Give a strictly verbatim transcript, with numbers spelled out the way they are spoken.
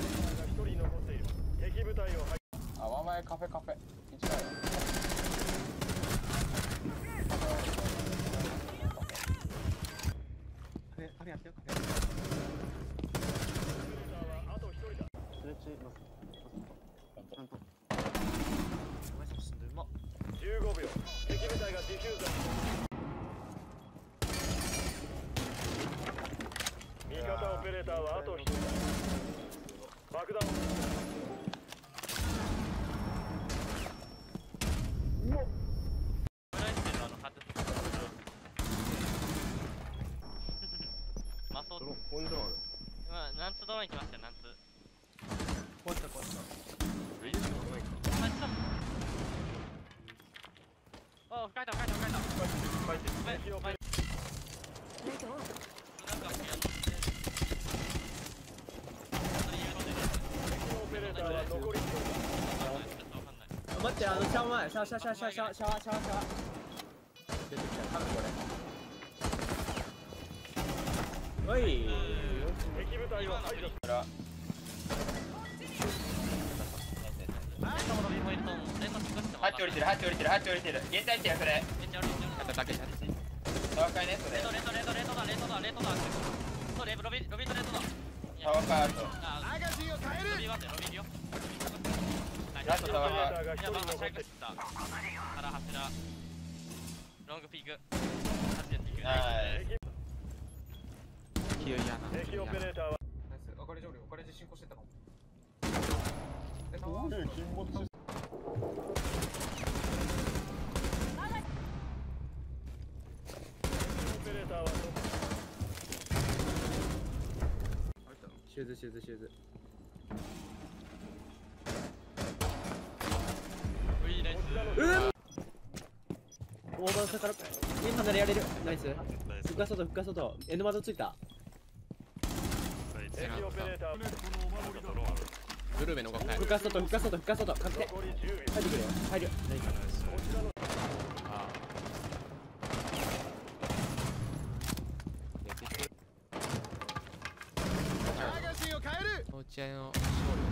一人残っている。敵部隊を排あ、ワンマイカフェカフェ一台あれあれやってよカフェ。 あと一人だ。 ストレッチますちゃんとお前さん進んでうまっ。 じゅうごびょう。敵部隊がディフューザー。味方オペレーターはあと一人だ。爆弾をうわっマソドローンポイントある。 今ナンツドローン行きましたよナンツ壊した壊した。 レジのないか。 あ来たお深いた深いた深いた書いてる。敵オペレーなんかピアノって敵オペレーターは残り一人だ。 わかんないちょっとわかんない待ってあのシャワー前シャワーシャワーシャワーシャワーシャワーシャワーシャワー出てきた多分これ。おい敵部隊を排除。 裏ハッチ降りてるハッチ降りてるハッチ降りてる現在地やそれめっちゃ悪いめっちゃ悪いだけタワーカイネットでレートレートレートレートだレートだレートだそうレロビロビーとレートだタワーカイアウトあマガジンを変えるロビーはロビーいるよラストタワーカイが一人いやまあ残っている。 シャイクした腹柱ロングピーク走っていくはい敵オペレーターはナイス。あかり上流あかりで進行してたかも。 おい金持ちオペレーターはシューズシューズシューズ。 ウィーナイスうんオーバー下からインハンダでやれる。ナイス。ふっか外ふっか外エンドマードついた。 敵オペレーターグルメの5回ふっか外ふっか外ふっか外確定残りじゅうびょう。 入ってくるよ入るよ。ナイス。 こちらのああ落合の勝利